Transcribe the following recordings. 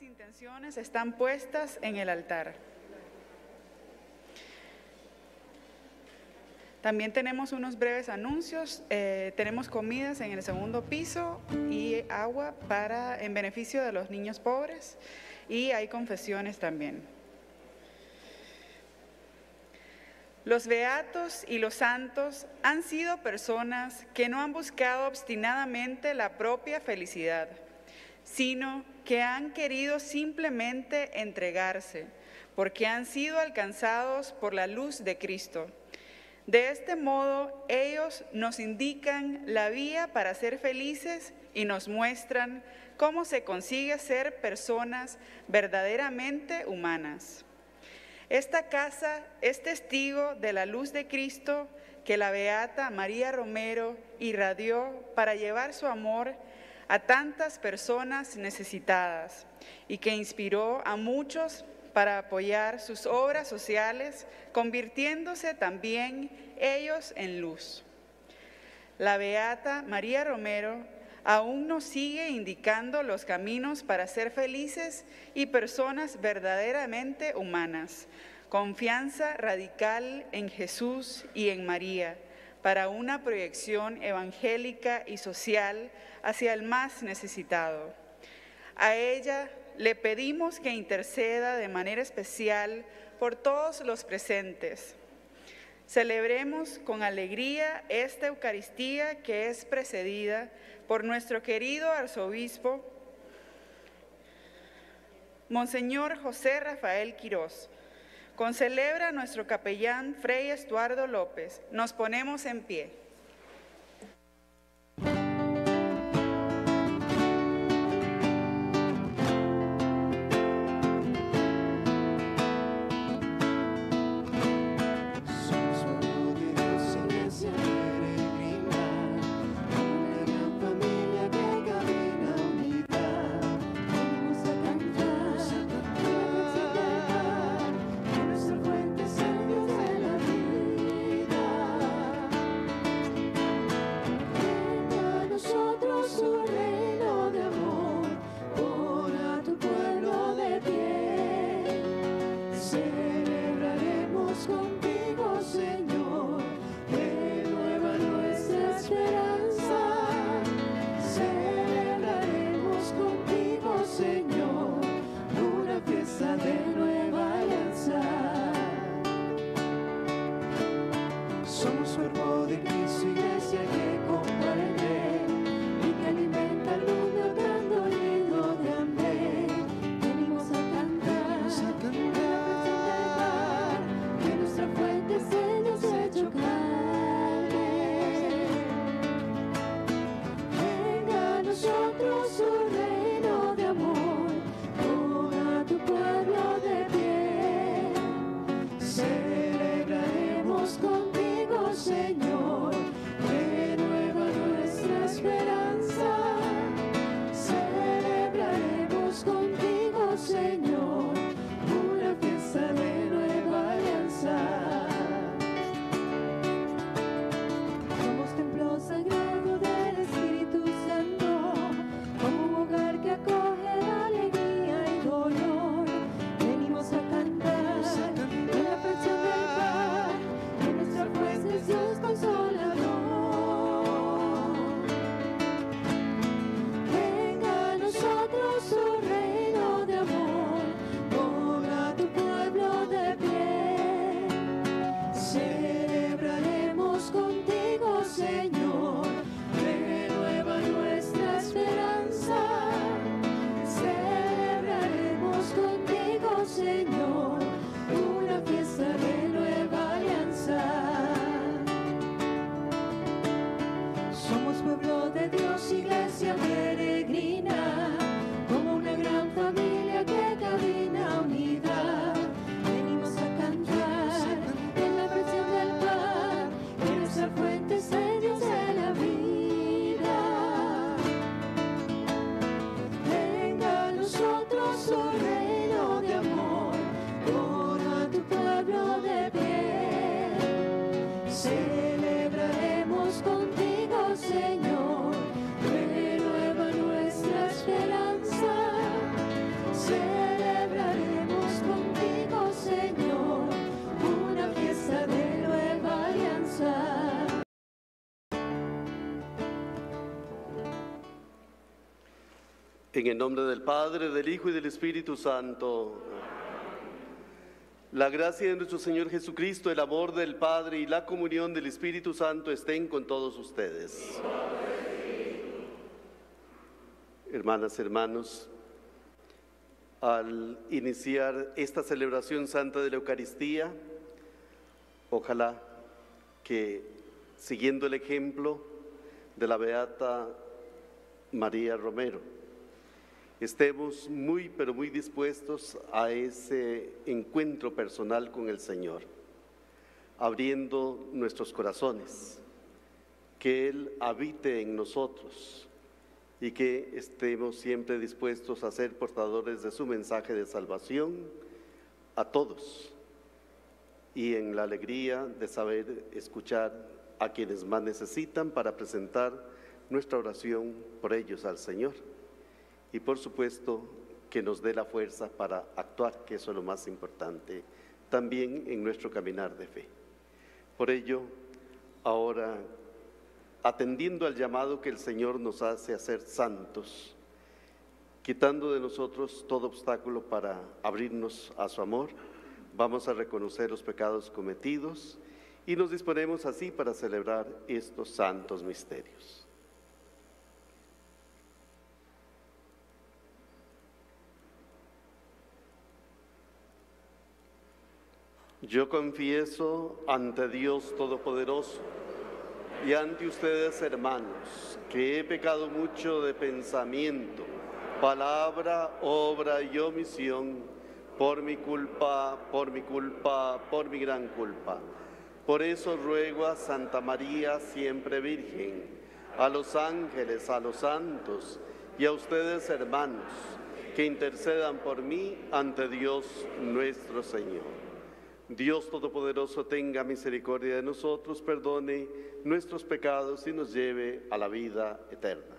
las intenciones están puestas en el altar. También tenemos unos breves anuncios. Tenemos comidas en el segundo piso y agua en beneficio de los niños pobres, y hay confesiones también. Los beatos y los santos han sido personas que no han buscado obstinadamente la propia felicidad, sino que han querido simplemente entregarse, porque han sido alcanzados por la luz de Cristo. De este modo, ellos nos indican la vía para ser felices y nos muestran cómo se consigue ser personas verdaderamente humanas. Esta casa es testigo de la luz de Cristo que la beata María Romero irradió para llevar su amor a tantas personas necesitadas y que inspiró a muchos para apoyar sus obras sociales, convirtiéndose también ellos en luz. La beata María Romero aún nos sigue indicando los caminos para ser felices y personas verdaderamente humanas, confianza radical en Jesús y en María, para una proyección evangélica y social hacia el más necesitado. A ella le pedimos que interceda de manera especial por todos los presentes. Celebremos con alegría esta Eucaristía que es precedida por nuestro querido arzobispo, Monseñor José Rafael Quirós. Concelebra nuestro capellán Fray Estuardo López. Nos ponemos en pie. Venga a nosotros su reino de amor. celebraremos contigo, Señor, una fiesta de nueva alianza. En el nombre del Padre, del Hijo y del Espíritu Santo. La gracia de nuestro Señor Jesucristo, el amor del Padre y la comunión del Espíritu Santo estén con todos ustedes. Hermanas, hermanos, al iniciar esta celebración santa de la Eucaristía, ojalá que, siguiendo el ejemplo de la beata María Romero, estemos muy, pero muy dispuestos a ese encuentro personal con el Señor, abriendo nuestros corazones, que Él habite en nosotros y que estemos siempre dispuestos a ser portadores de su mensaje de salvación a todos, y en la alegría de saber escuchar a quienes más necesitan para presentar nuestra oración por ellos al Señor. Y por supuesto que nos dé la fuerza para actuar, que eso es lo más importante, también en nuestro caminar de fe. Por ello, ahora, atendiendo al llamado que el Señor nos hace a ser santos, quitando de nosotros todo obstáculo para abrirnos a su amor, vamos a reconocer los pecados cometidos y nos disponemos así para celebrar estos santos misterios. Yo confieso ante Dios Todopoderoso y ante ustedes, hermanos, que he pecado mucho de pensamiento, palabra, obra y omisión, por mi culpa, por mi gran culpa. Por eso ruego a Santa María, siempre Virgen, a los ángeles, a los santos y a ustedes, hermanos, que intercedan por mí ante Dios nuestro Señor. Dios Todopoderoso tenga misericordia de nosotros, perdone nuestros pecados y nos lleve a la vida eterna.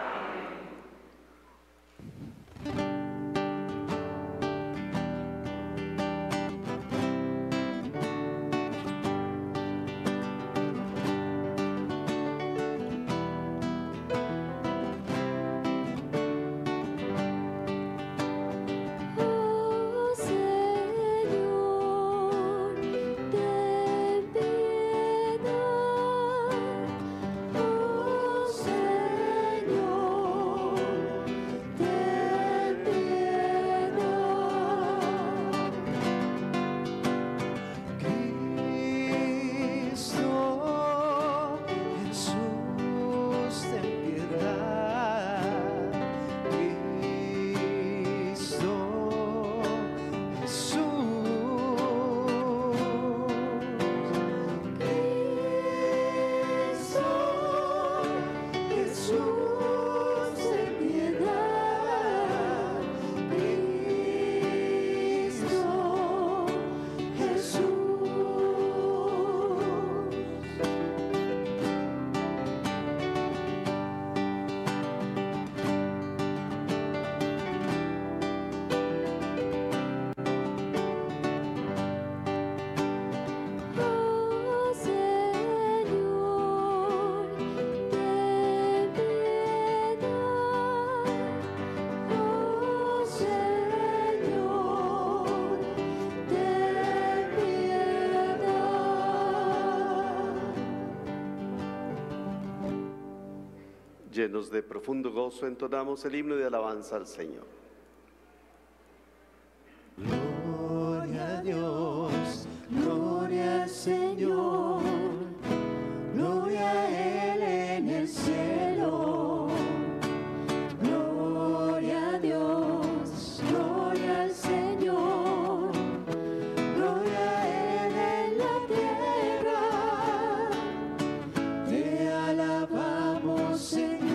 Llenos de profundo gozo, entonamos el himno de alabanza al Señor. Gloria a Dios, gloria al Señor, gloria a Él en el cielo. Gloria a Dios, gloria al Señor, gloria a Él en la tierra. Te alabamos, Señor.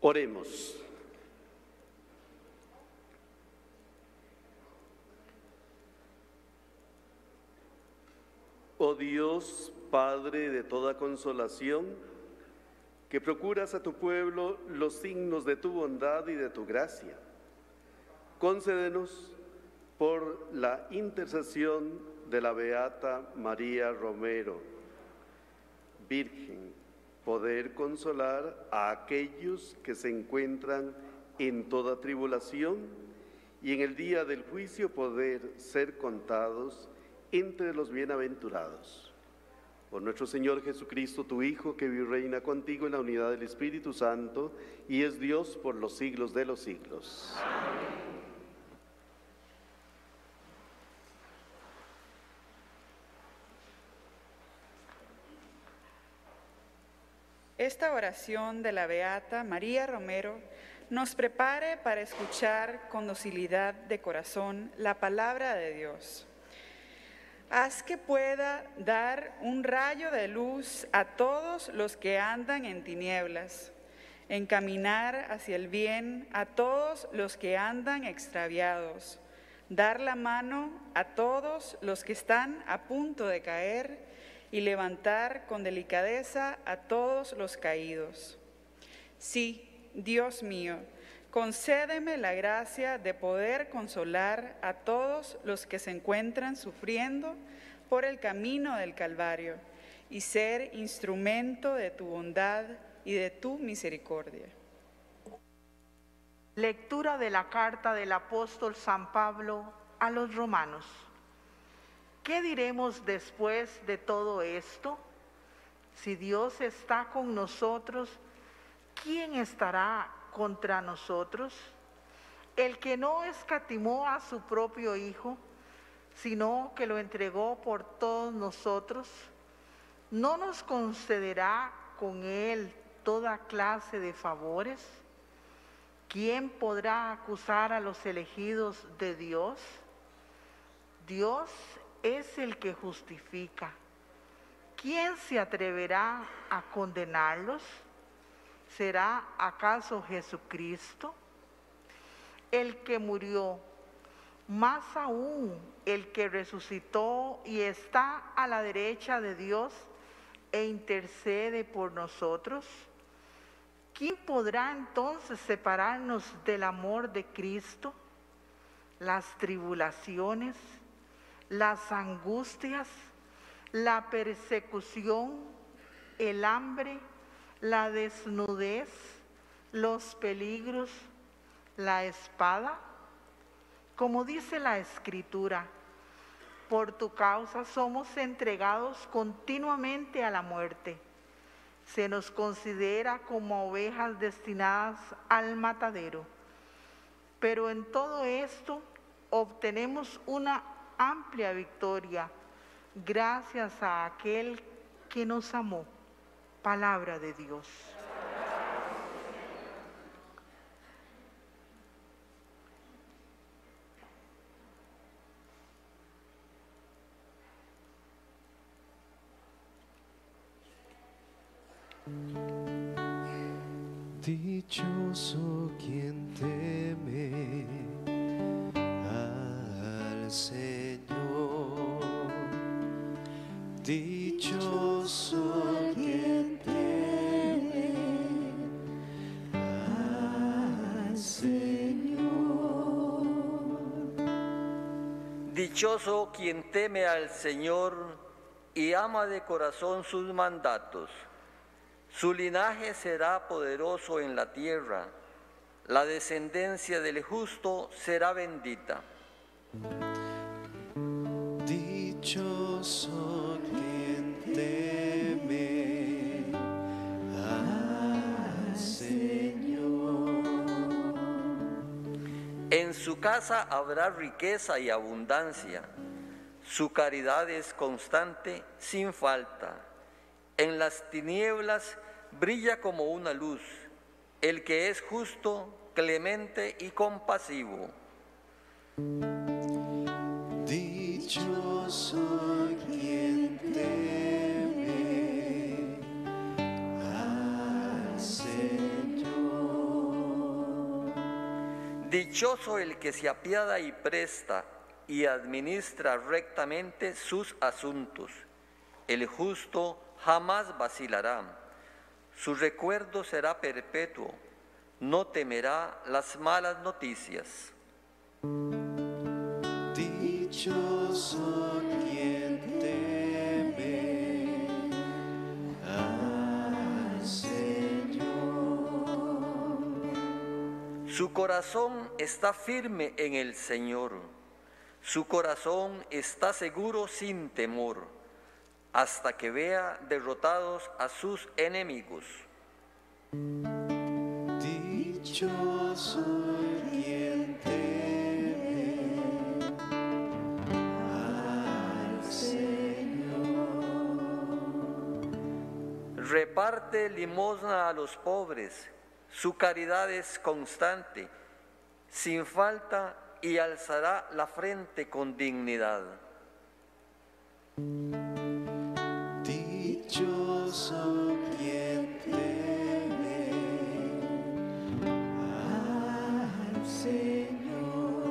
Oremos. Oh Dios, Padre de toda consolación, que procuras a tu pueblo los signos de tu bondad y de tu gracia, concédenos por la intercesión de la Beata María Romero, Virgen, poder consolar a aquellos que se encuentran en toda tribulación y en el día del juicio poder ser contados entre los bienaventurados. Por nuestro Señor Jesucristo, tu Hijo, que vive y reina contigo en la unidad del Espíritu Santo y es Dios por los siglos de los siglos. Amén. Esta oración de la Beata María Romero nos prepare para escuchar con docilidad de corazón la palabra de Dios. Haz que pueda dar un rayo de luz a todos los que andan en tinieblas, encaminar hacia el bien a todos los que andan extraviados, dar la mano a todos los que están a punto de caer y levantar con delicadeza a todos los caídos. Sí, Dios mío, concédeme la gracia de poder consolar a todos los que se encuentran sufriendo por el camino del Calvario y ser instrumento de tu bondad y de tu misericordia. Lectura de la carta del apóstol San Pablo a los romanos. ¿Qué diremos después de todo esto? Si Dios está con nosotros, ¿quién estará contra nosotros? El que no escatimó a su propio Hijo, sino que lo entregó por todos nosotros, ¿no nos concederá con Él toda clase de favores? ¿Quién podrá acusar a los elegidos de Dios? Dios es el que justifica. ¿Quién se atreverá a condenarlos? ¿Será acaso Jesucristo, el que murió, más aún el que resucitó y está a la derecha de Dios e intercede por nosotros? ¿Quién podrá entonces separarnos del amor de Cristo? Las tribulaciones, las angustias, la persecución, el hambre, la desnudez, los peligros, la espada. Como dice la Escritura, por tu causa somos entregados continuamente a la muerte. Se nos considera como ovejas destinadas al matadero. Pero en todo esto obtenemos una amplia victoria gracias a aquel que nos amó. Palabra de Dios. Dichoso quien teme al Señor, dichoso quien teme al Señor. Dichoso quien teme al Señor y ama de corazón sus mandatos. Su linaje será poderoso en la tierra, la descendencia del justo será bendita. Dichoso quien teme al Señor. En su casa habrá riqueza y abundancia, su caridad es constante sin falta. En las tinieblas brilla como una luz, el que es justo, clemente y compasivo. Dichoso quien teme al Señor. Dichoso el que se apiada y presta y administra rectamente sus asuntos. El justo jamás vacilará. Su recuerdo será perpetuo. No temerá las malas noticias. Dichoso quien teme al Señor. Su corazón está firme en el Señor. Su corazón está seguro sin temor, hasta que vea derrotados a sus enemigos. Dichoso quien teme al Señor. Reparte limosna a los pobres, su caridad es constante, sin falta, y alzará la frente con dignidad. Dichoso quien teme al Señor.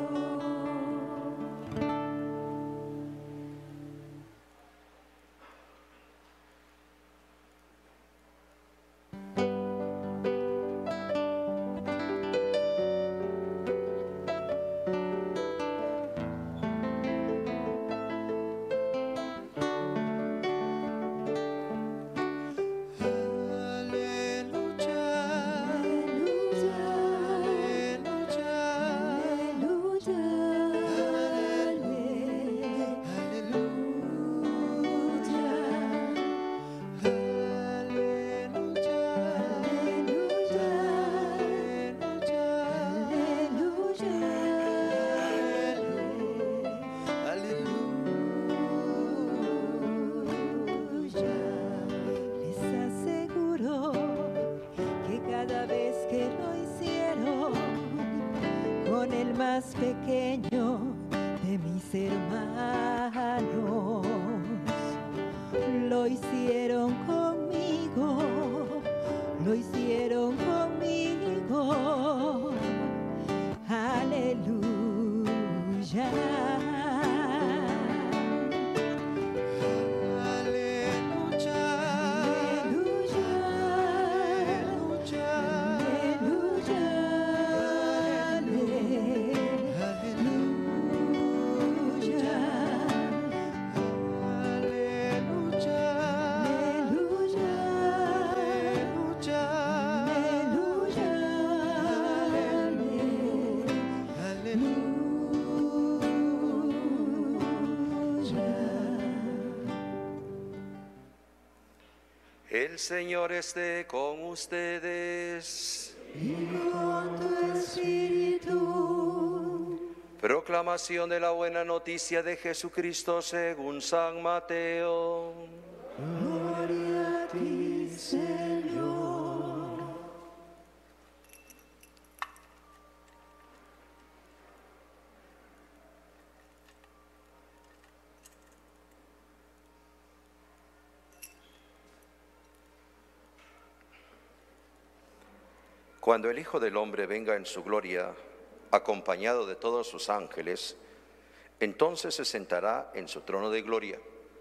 más pequeño de mis hermanos. Lo hicieron conmigo, lo hicieron conmigo. Aleluya. El Señor esté con ustedes. Y con tu espíritu. Proclamación de la buena noticia de Jesucristo según San Mateo. Gloria a ti, Señor. Cuando el Hijo del Hombre venga en su gloria, acompañado de todos sus ángeles, entonces se sentará en su trono de gloria.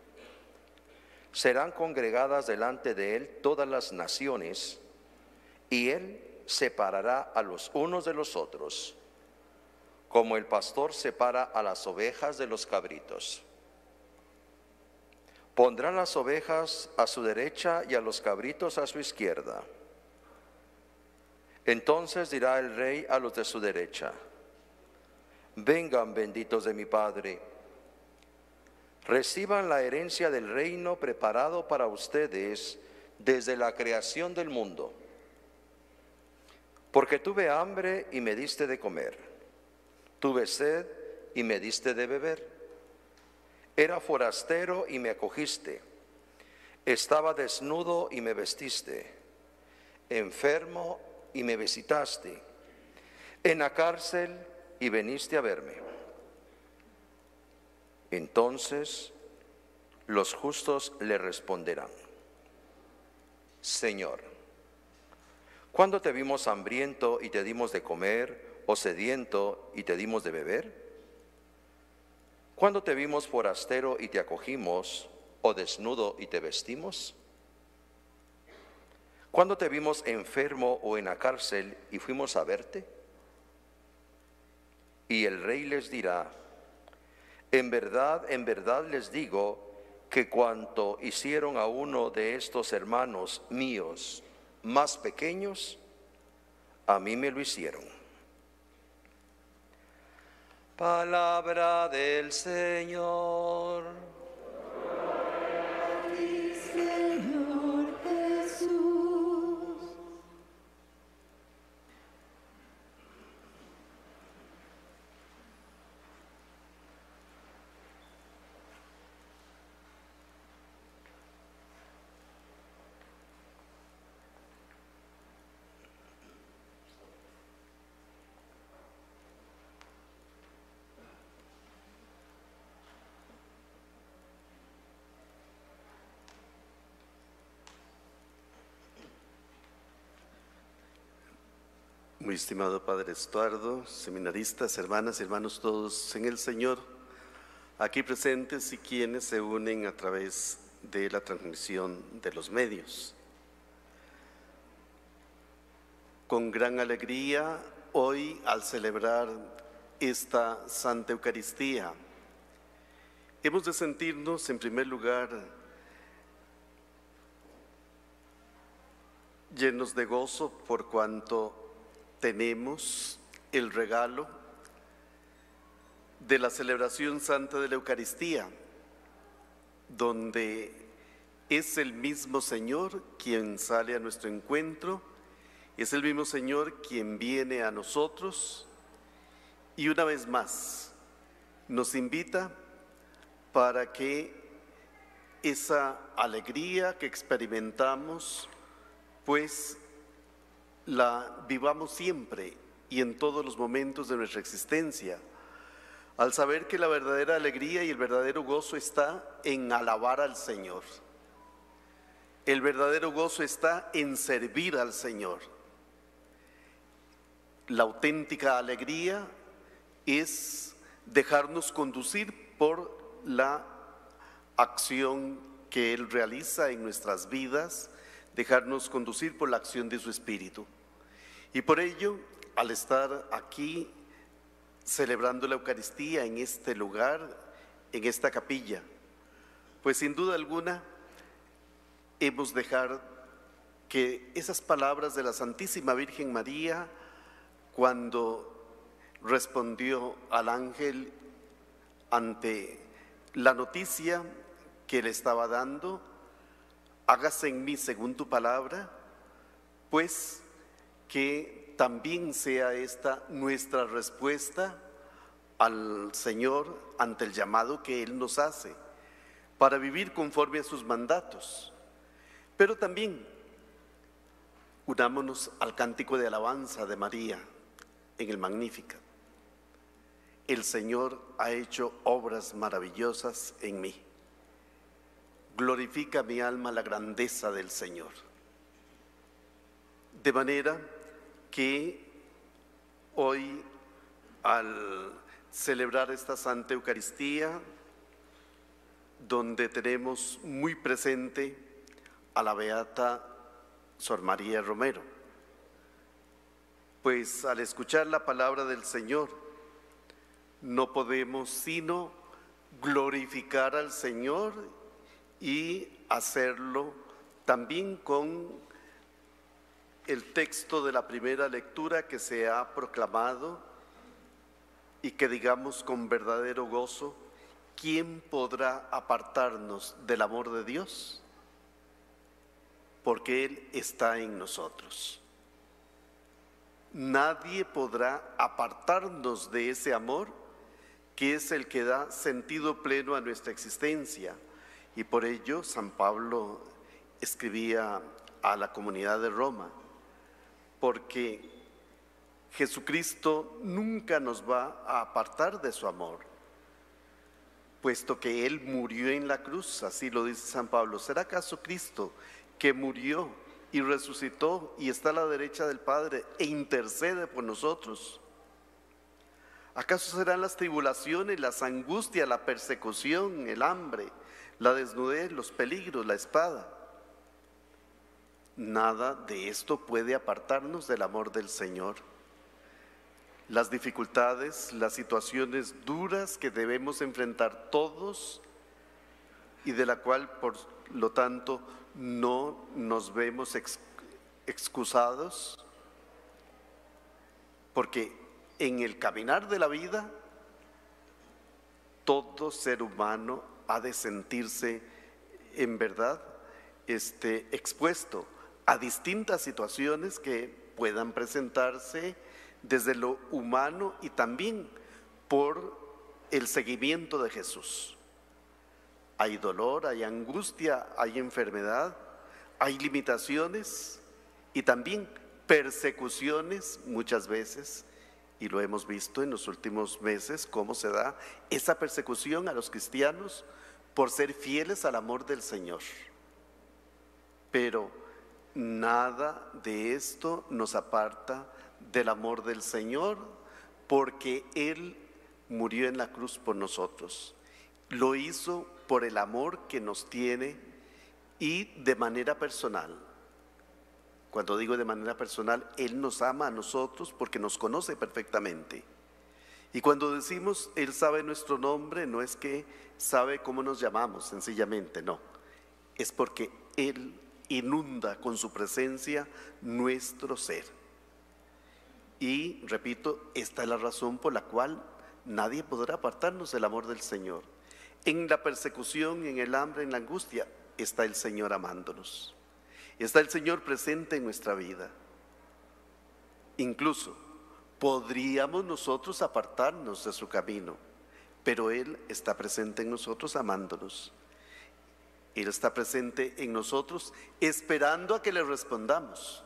Serán congregadas delante de él todas las naciones, y él separará a los unos de los otros, como el pastor separa a las ovejas de los cabritos. Pondrá las ovejas a su derecha y a los cabritos a su izquierda. Entonces dirá el rey a los de su derecha: vengan, benditos de mi Padre, reciban la herencia del reino preparado para ustedes desde la creación del mundo. Porque tuve hambre y me diste de comer, tuve sed y me diste de beber, era forastero y me acogiste, estaba desnudo y me vestiste, enfermo y me visitaste, en la cárcel y viniste a verme. Entonces los justos le responderán: Señor, ¿cuándo te vimos hambriento y te dimos de comer, o sediento y te dimos de beber? ¿Cuándo te vimos forastero y te acogimos, o desnudo y te vestimos? ¿Cuándo te vimos enfermo o en la cárcel y fuimos a verte? Y el rey les dirá: en verdad les digo que cuanto hicieron a uno de estos hermanos míos más pequeños, a mí me lo hicieron. Palabra del Señor. Señor Jesús. Muy estimado Padre Estuardo, seminaristas, hermanas y hermanos todos en el Señor, aquí presentes y quienes se unen a través de la transmisión de los medios. Con gran alegría, hoy al celebrar esta Santa Eucaristía, hemos de sentirnos en primer lugar llenos de gozo por cuanto tenemos el regalo de la celebración santa de la Eucaristía, donde es el mismo Señor quien sale a nuestro encuentro, es el mismo Señor quien viene a nosotros y una vez más nos invita para que esa alegría que experimentamos, pues la vivamos siempre y en todos los momentos de nuestra existencia, al saber que la verdadera alegría y el verdadero gozo está en alabar al Señor. El verdadero gozo está en servir al Señor. La auténtica alegría es dejarnos conducir por la acción que Él realiza en nuestras vidas, dejarnos conducir por la acción de su Espíritu. Y por ello, al estar aquí celebrando la Eucaristía en este lugar, en esta capilla, pues sin duda alguna hemos de dejar que esas palabras de la Santísima Virgen María, cuando respondió al ángel ante la noticia que le estaba dando, hágase en mí según tu palabra, pues que también sea esta nuestra respuesta al Señor ante el llamado que Él nos hace para vivir conforme a sus mandatos. Pero también unámonos al cántico de alabanza de María en el Magnificat. El Señor ha hecho obras maravillosas en mí. Glorifica mi alma la grandeza del Señor. De manera que hoy, al celebrar esta Santa Eucaristía, donde tenemos muy presente a la Beata Sor María Romero, pues al escuchar la palabra del Señor, no podemos sino glorificar al Señor y hacerlo también con el texto de la primera lectura que se ha proclamado y que digamos con verdadero gozo: ¿quién podrá apartarnos del amor de Dios? Porque Él está en nosotros. Nadie podrá apartarnos de ese amor que es el que da sentido pleno a nuestra existencia. Y por ello San Pablo escribía a la comunidad de Roma: porque Jesucristo nunca nos va a apartar de su amor, puesto que Él murió en la cruz. Así lo dice San Pablo. ¿Será acaso Cristo, que murió y resucitó y está a la derecha del Padre e intercede por nosotros, ¿Acaso serán las tribulaciones, las angustias, la persecución, el hambre, la desnudez, los peligros, la espada? Nada de esto puede apartarnos del amor del Señor. Las dificultades, las situaciones duras que debemos enfrentar todos y de la cual, por lo tanto, no nos vemos excusados, porque en el caminar de la vida, todo ser humano ha de sentirse en verdad expuesto a distintas situaciones que puedan presentarse desde lo humano y también por el seguimiento de Jesús. Hay dolor, hay angustia, hay enfermedad, hay limitaciones y también persecuciones muchas veces, y lo hemos visto en los últimos meses, cómo se da esa persecución a los cristianos por ser fieles al amor del Señor. Pero nada de esto nos aparta del amor del Señor, porque Él murió en la cruz por nosotros. Lo hizo por el amor que nos tiene y de manera personal. Cuando digo de manera personal, Él nos ama a nosotros porque nos conoce perfectamente. Y cuando decimos Él sabe nuestro nombre, no es que sabe cómo nos llamamos, sencillamente, no. Es porque Él inunda con su presencia nuestro ser. Y repito, esta es la razón por la cual nadie podrá apartarnos del amor del Señor. En la persecución, en el hambre, en la angustia, está el Señor amándonos. Está el Señor presente en nuestra vida. Incluso podríamos nosotros apartarnos de su camino, pero Él está presente en nosotros amándonos. Él está presente en nosotros esperando a que le respondamos.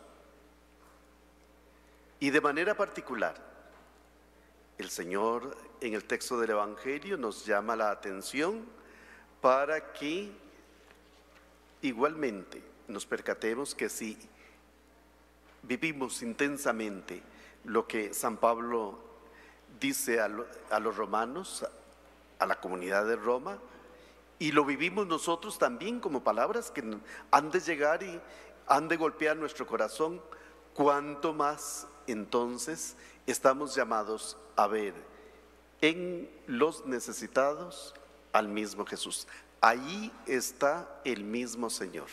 Y de manera particular, el Señor en el texto del Evangelio nos llama la atención para que igualmente nos percatemos que si vivimos intensamente lo que San Pablo dice a los romanos, a la comunidad de Roma, y lo vivimos nosotros también como palabras que han de llegar y han de golpear nuestro corazón, cuánto más entonces estamos llamados a ver en los necesitados al mismo Jesús. Ahí está el mismo Señor.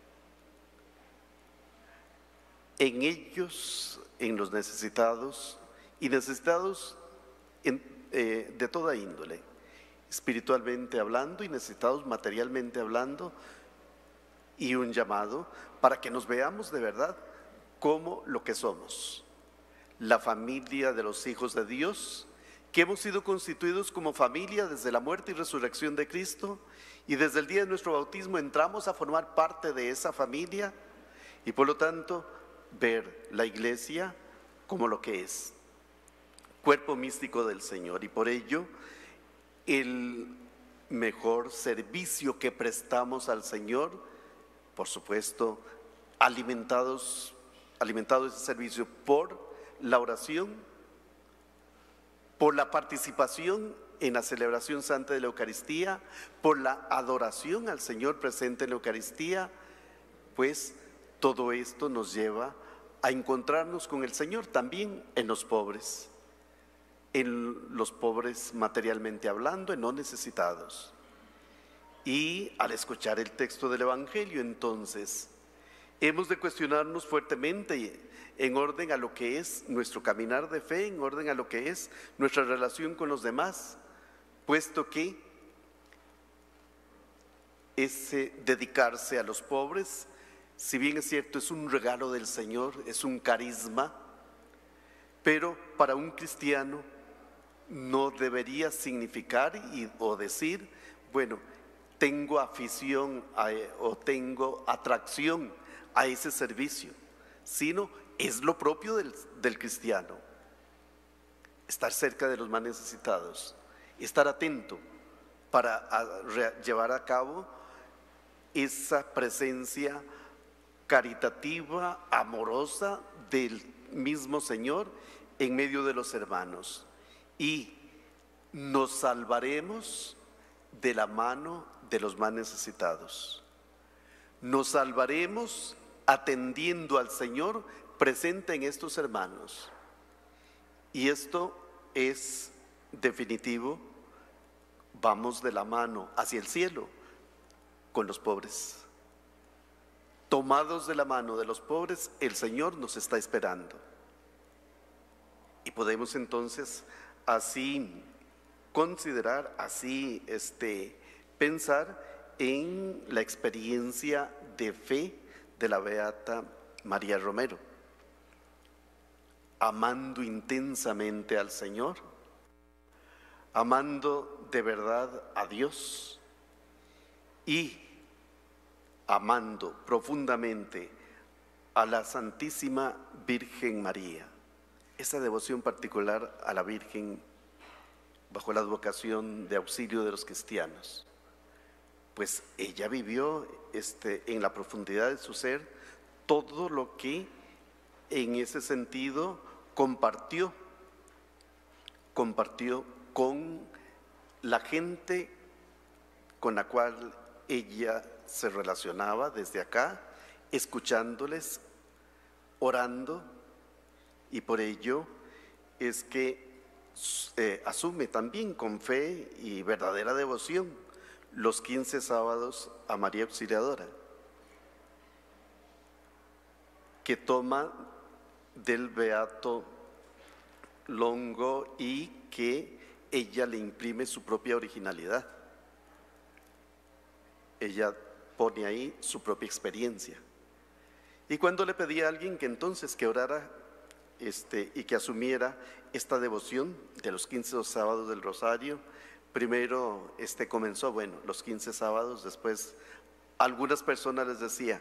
En ellos, en los necesitados, y necesitados de toda índole, espiritualmente hablando y necesitados materialmente hablando, y un llamado para que nos veamos de verdad como lo que somos, la familia de los hijos de Dios, que hemos sido constituidos como familia desde la muerte y resurrección de Cristo, y desde el día de nuestro bautismo entramos a formar parte de esa familia, y por lo tanto ver la iglesia como lo que es, cuerpo místico del Señor. Y por ello el mejor servicio que prestamos al Señor, por supuesto, alimentado ese servicio por la oración, por la participación en la celebración santa de la Eucaristía, por la adoración al Señor presente en la Eucaristía, pues todo esto nos lleva a encontrarnos con el Señor también en los pobres materialmente hablando, en no necesitados. Y al escuchar el texto del Evangelio, entonces, hemos de cuestionarnos fuertemente en orden a lo que es nuestro caminar de fe, en orden a lo que es nuestra relación con los demás, puesto que ese dedicarse a los pobres, si bien es cierto, es un regalo del Señor, es un carisma, pero para un cristiano no debería significar o decir, bueno, tengo afición o tengo atracción a ese servicio, sino es lo propio del cristiano, estar cerca de los más necesitados, estar atento para llevar a cabo esa presencia caritativa, amorosa del mismo Señor en medio de los hermanos. y nos salvaremos de la mano de los más necesitados. Nos salvaremos atendiendo al Señor presente en estos hermanos. Y esto es definitivo. Vamos de la mano hacia el cielo con los pobres. Tomados de la mano de los pobres, el Señor nos está esperando. Y podemos entonces así considerar, así pensar en la experiencia de fe de la beata María Romero, amando intensamente al Señor, amando de verdad a Dios y amando profundamente a la Santísima Virgen María. Esa devoción particular a la Virgen bajo la advocación de auxilio de los cristianos, pues ella vivió en la profundidad de su ser todo lo que en ese sentido compartió con la gente con la cual ella se relacionaba desde acá, escuchándoles, orando, y por ello es que asume también con fe y verdadera devoción los 15 sábados a María Auxiliadora, que toma del beato Longo y que ella le imprime su propia originalidad. Ella pone ahí su propia experiencia. Y cuando le pedía a alguien que entonces que orara y que asumiera esta devoción de los 15 sábados del Rosario, primero comenzó, los 15 sábados, después algunas personas les decía,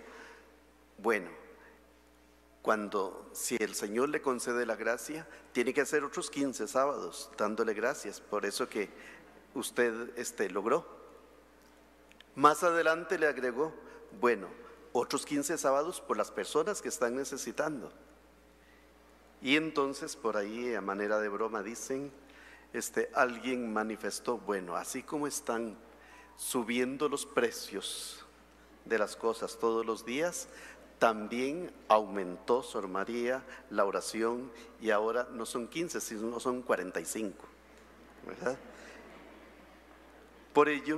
si el Señor le concede la gracia, tiene que hacer otros 15 sábados dándole gracias, por eso que usted logró. Más adelante le agregó, otros 15 sábados por las personas que están necesitando. Y entonces por ahí a manera de broma dicen, alguien manifestó, así como están subiendo los precios de las cosas todos los días, también aumentó, Sor María, la oración, y ahora no son 15, sino son 45, ¿verdad? Por ello,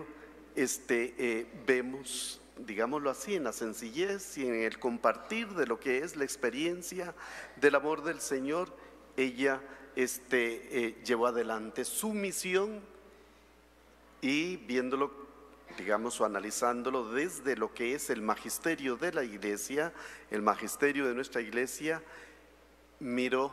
vemos, digámoslo así, en la sencillez y en el compartir de lo que es la experiencia del amor del Señor, ella llevó adelante su misión y viéndolo, digamos, o analizándolo desde lo que es el magisterio de la Iglesia, el magisterio de nuestra Iglesia, miró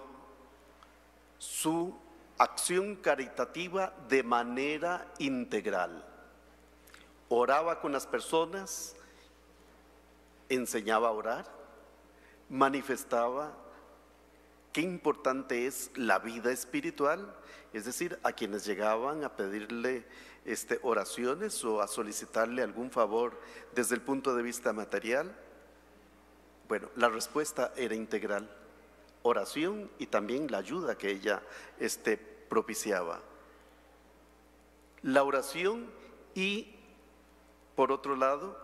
su acción caritativa de manera integral. Oraba con las personas, enseñaba a orar, manifestaba qué importante es la vida espiritual, es decir, a quienes llegaban a pedirle oraciones o a solicitarle algún favor desde el punto de vista material. La respuesta era integral, oración y también la ayuda que ella propiciaba. La oración y por otro lado,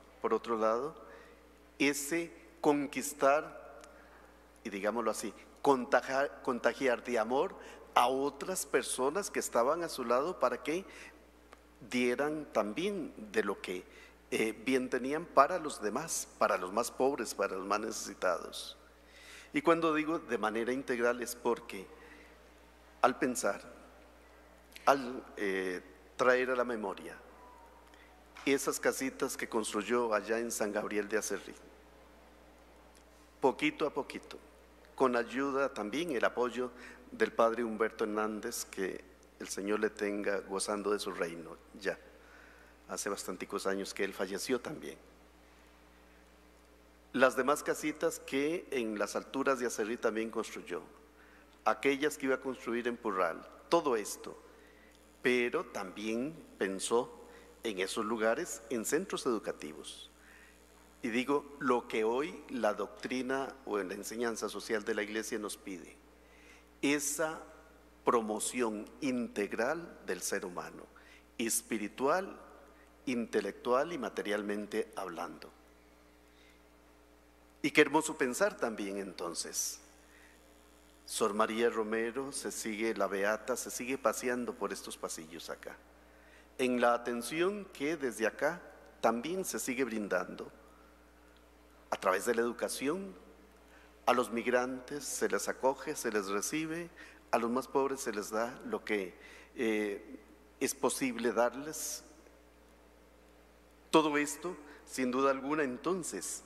ese conquistar, y digámoslo así, contagiar de amor a otras personas que estaban a su lado para que dieran también de lo que bien tenían para los demás, para los más pobres, para los más necesitados. Y cuando digo de manera integral es porque al pensar, al traer a la memoria esas casitas que construyó allá en San Gabriel de Aserrí, poquito a poquito, con ayuda también, el apoyo del padre Humberto Hernández, que el Señor le tenga gozando de su reino, ya hace bastanticos años que él falleció también. Las demás casitas que en las alturas de Aserrí también construyó, aquellas que iba a construir en Purral, todo esto, pero también pensó en esos lugares, en centros educativos. Y digo, lo que hoy la doctrina o la enseñanza social de la Iglesia nos pide, esa promoción integral del ser humano, espiritual, intelectual y materialmente hablando. Y qué hermoso pensar también entonces. Sor María Romero la beata, se sigue paseando por estos pasillos acá, en la atención que desde acá también se sigue brindando a través de la educación. A los migrantes se les acoge, se les recibe, a los más pobres se les da lo que es posible darles. Todo esto, sin duda alguna, entonces,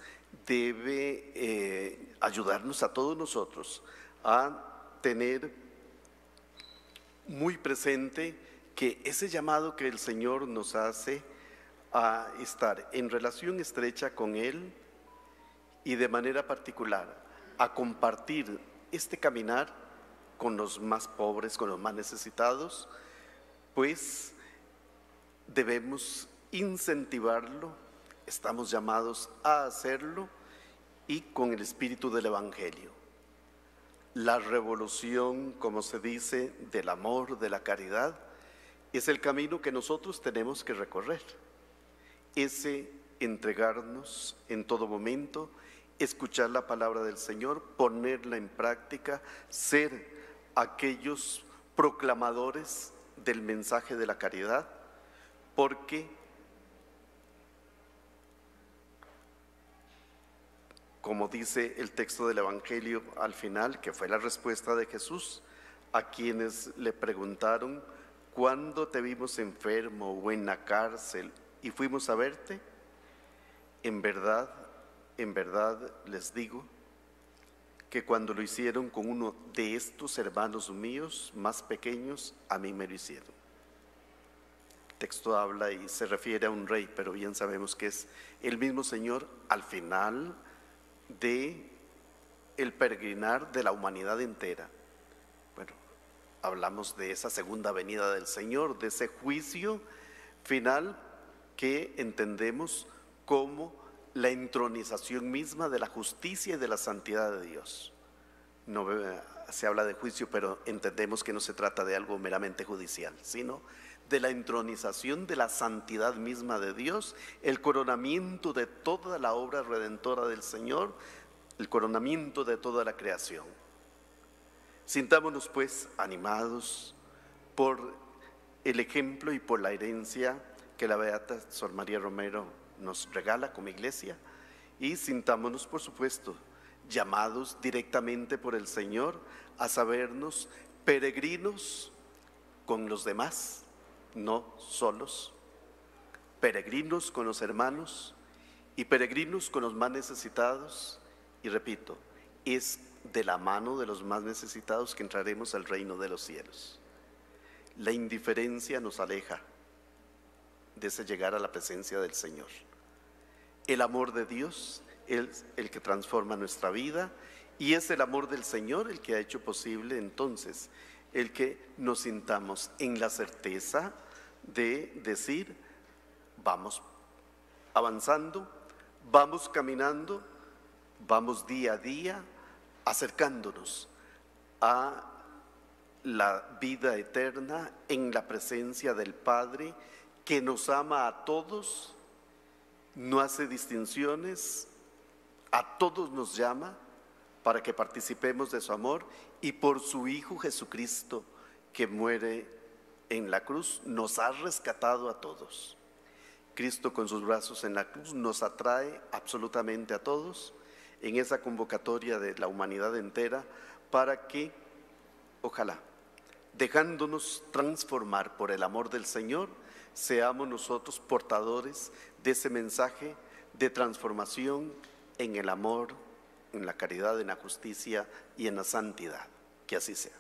debe ayudarnos a todos nosotros a tener muy presente que ese llamado que el Señor nos hace a estar en relación estrecha con Él y de manera particular a compartir este caminar con los más pobres, con los más necesitados, pues debemos incentivarlo, estamos llamados a hacerlo y con el espíritu del Evangelio. La revolución, como se dice, del amor, de la caridad, es el camino que nosotros tenemos que recorrer. Ese entregarnos en todo momento, escuchar la palabra del Señor, ponerla en práctica, ser aquellos proclamadores del mensaje de la caridad, porque como dice el texto del Evangelio al final, que fue la respuesta de Jesús a quienes le preguntaron: ¿cuándo te vimos enfermo o en la cárcel y fuimos a verte? En verdad les digo que cuando lo hicieron con uno de estos hermanos míos más pequeños, a mí me lo hicieron. El texto habla y se refiere a un rey, pero bien sabemos que es el mismo Señor al final de el peregrinar de la humanidad entera. Bueno, hablamos de esa segunda venida del Señor, de ese juicio final que entendemos como la entronización misma de la justicia y de la santidad de Dios. No se habla de juicio, pero entendemos que no se trata de algo meramente judicial, sino de la entronización de la santidad misma de Dios, el coronamiento de toda la obra redentora del Señor, el coronamiento de toda la creación. Sintámonos pues animados por el ejemplo y por la herencia que la beata Sor María Romero nos regala como iglesia, y sintámonos, por supuesto, llamados directamente por el Señor a sabernos peregrinos con los demás, no solos, peregrinos con los hermanos y peregrinos con los más necesitados. Y repito, es de la mano de los más necesitados que entraremos al reino de los cielos. La indiferencia nos aleja de ese llegar a la presencia del Señor. El amor de Dios es el que transforma nuestra vida, y es el amor del Señor el que ha hecho posible entonces el que nos sintamos en la certeza de decir: vamos avanzando, vamos caminando, vamos día a día acercándonos a la vida eterna en la presencia del Padre, que nos ama a todos, no hace distinciones, a todos nos llama para que participemos de su amor, y por su Hijo Jesucristo, que muere en la cruz, nos ha rescatado a todos. Cristo con sus brazos en la cruz nos atrae absolutamente a todos en esa convocatoria de la humanidad entera, para que, ojalá, dejándonos transformar por el amor del Señor, seamos nosotros portadores de ese mensaje de transformación en el amor, en la caridad, en la justicia y en la santidad. Que así sea.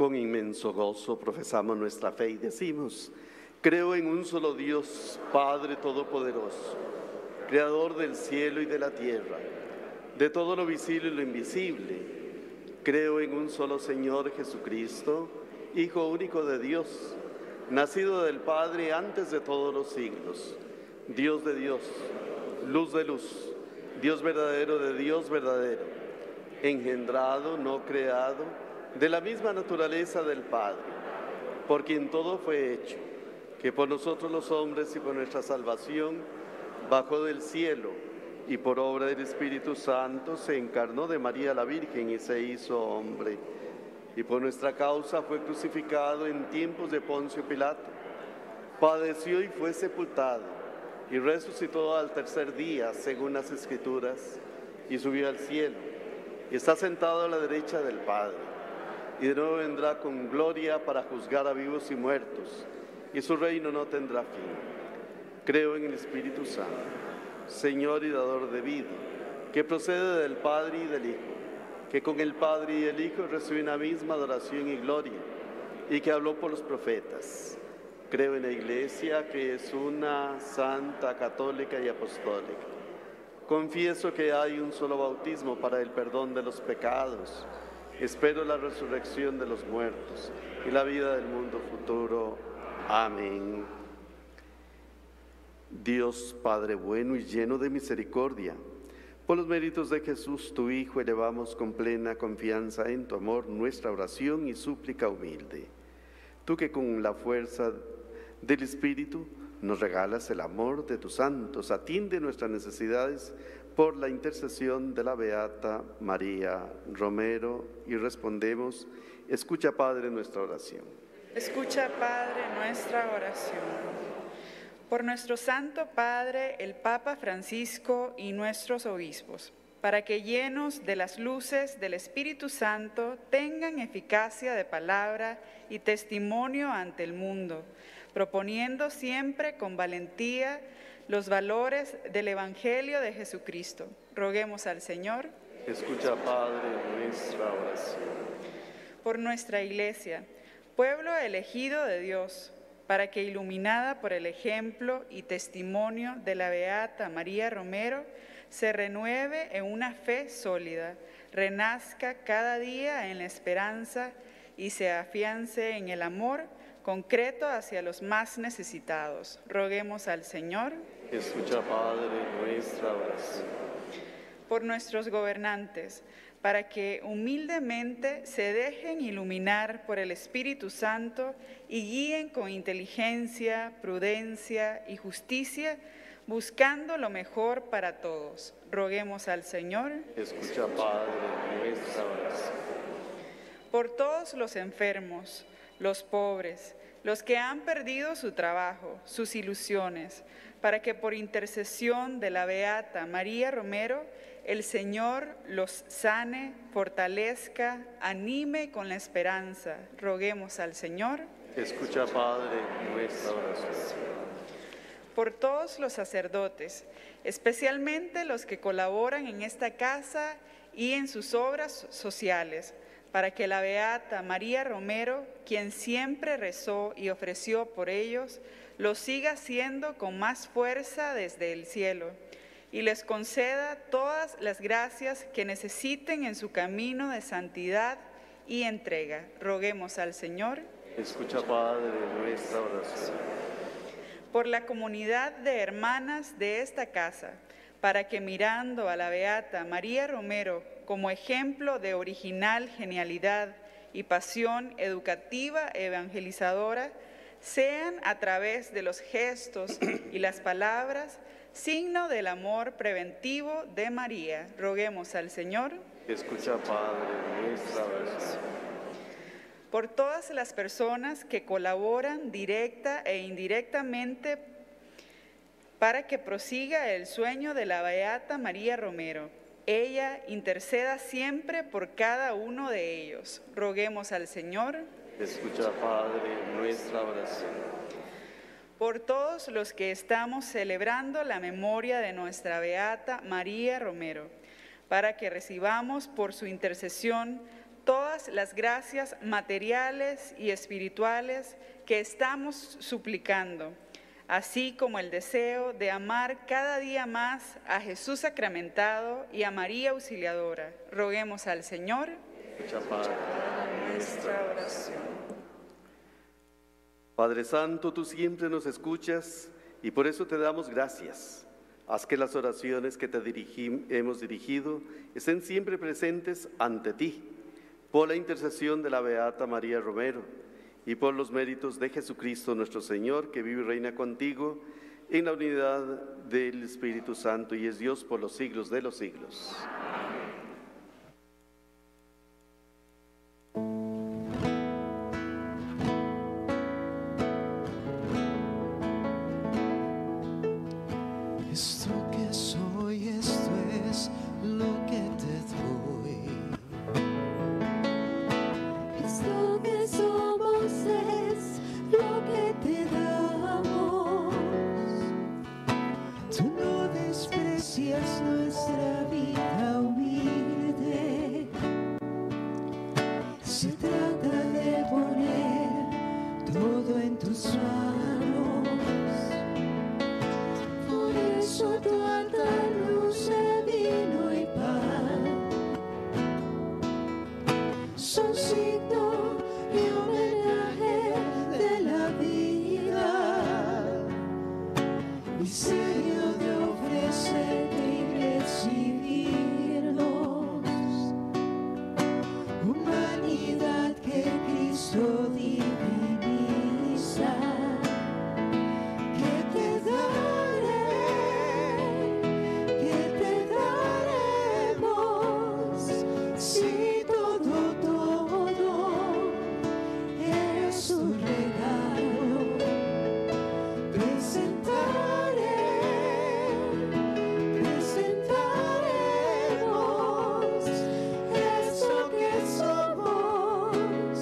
Con inmenso gozo profesamos nuestra fe y decimos: creo en un solo Dios, Padre Todopoderoso, Creador del cielo y de la tierra, de todo lo visible y lo invisible. Creo en un solo Señor Jesucristo, Hijo único de Dios, nacido del Padre antes de todos los siglos, Dios de Dios, luz de luz, Dios verdadero de Dios verdadero, engendrado, no creado, de la misma naturaleza del Padre, por quien todo fue hecho, que por nosotros los hombres y por nuestra salvación bajó del cielo y por obra del Espíritu Santo se encarnó de María la Virgen y se hizo hombre. Y por nuestra causa fue crucificado en tiempos de Poncio Pilato. Padeció y fue sepultado y resucitó al tercer día, según las Escrituras, y subió al cielo. Y está sentado a la derecha del Padre. Y de nuevo vendrá con gloria para juzgar a vivos y muertos, y su reino no tendrá fin. Creo en el Espíritu Santo, Señor y dador de vida, que procede del Padre y del Hijo, que con el Padre y el Hijo recibe una misma adoración y gloria, y que habló por los profetas. Creo en la Iglesia, que es una, santa, católica y apostólica. Confieso que hay un solo bautismo para el perdón de los pecados. Espero la resurrección de los muertos y la vida del mundo futuro. Amén. Dios Padre bueno y lleno de misericordia, por los méritos de Jesús, tu Hijo, elevamos con plena confianza en tu amor nuestra oración y súplica humilde. Tú que con la fuerza del Espíritu nos regalas el amor de tus santos, atiende nuestras necesidades por la intercesión de la Beata María Romero, y respondemos: escucha, Padre, nuestra oración. Escucha, Padre, nuestra oración. Por nuestro Santo Padre, el Papa Francisco y nuestros obispos, para que llenos de las luces del Espíritu Santo tengan eficacia de palabra y testimonio ante el mundo, proponiendo siempre con valentía los valores del Evangelio de Jesucristo. Roguemos al Señor. Escucha, Padre, nuestra oración. Por nuestra Iglesia, pueblo elegido de Dios, para que, iluminada por el ejemplo y testimonio de la Beata María Romero, se renueve en una fe sólida, renazca cada día en la esperanza y se afiance en el amor concreto hacia los más necesitados. Roguemos al Señor. Escucha, Padre, nuestra oración. Por nuestros gobernantes, para que humildemente se dejen iluminar por el Espíritu Santo y guíen con inteligencia, prudencia y justicia, buscando lo mejor para todos. Roguemos al Señor. Escucha, Padre, nuestra oración. Por todos los enfermos, los pobres, los que han perdido su trabajo, sus ilusiones, para que por intercesión de la Beata María Romero, el Señor los sane, fortalezca, anime con la esperanza. Roguemos al Señor. Escucha, Padre, nuestra oración. Por todos los sacerdotes, especialmente los que colaboran en esta casa y en sus obras sociales, para que la Beata María Romero, quien siempre rezó y ofreció por ellos, lo siga haciendo con más fuerza desde el cielo, y les conceda todas las gracias que necesiten en su camino de santidad y entrega. Roguemos al Señor. Escucha, Padre, nuestra oración. Por la comunidad de hermanas de esta casa, para que mirando a la Beata María Romero como ejemplo de original genialidad y pasión educativa e evangelizadora, sean a través de los gestos y las palabras signo del amor preventivo de María. Roguemos al Señor. Escucha, Padre, nuestra oración. Por todas las personas que colaboran directa e indirectamente para que prosiga el sueño de la Beata María Romero. Ella interceda siempre por cada uno de ellos. Roguemos al Señor. Escucha, Padre, nuestra oración. Por todos los que estamos celebrando la memoria de nuestra Beata María Romero, para que recibamos por su intercesión todas las gracias materiales y espirituales que estamos suplicando, así como el deseo de amar cada día más a Jesús sacramentado y a María Auxiliadora. Roguemos al Señor. Nuestra oración. Padre Santo, tú siempre nos escuchas y por eso te damos gracias. Haz que las oraciones que te hemos dirigido estén siempre presentes ante ti, por la intercesión de la Beata María Romero y por los méritos de Jesucristo nuestro Señor, que vive y reina contigo en la unidad del Espíritu Santo y es Dios por los siglos de los siglos. Esto que soy, esto es lo que te doy. Esto que somos es lo que te damos. Tú no desprecias nuestra vida humilde. Se trata de poner todo en tus manos. Por eso tu altar luce vino y pan. Son signo y homenaje de la vida. Misterio de ofrecerte y recibirnos. Humanidad que Cristo diviniza. Que te daremos. Si todo es un regalo. Presentaremos eso que somos,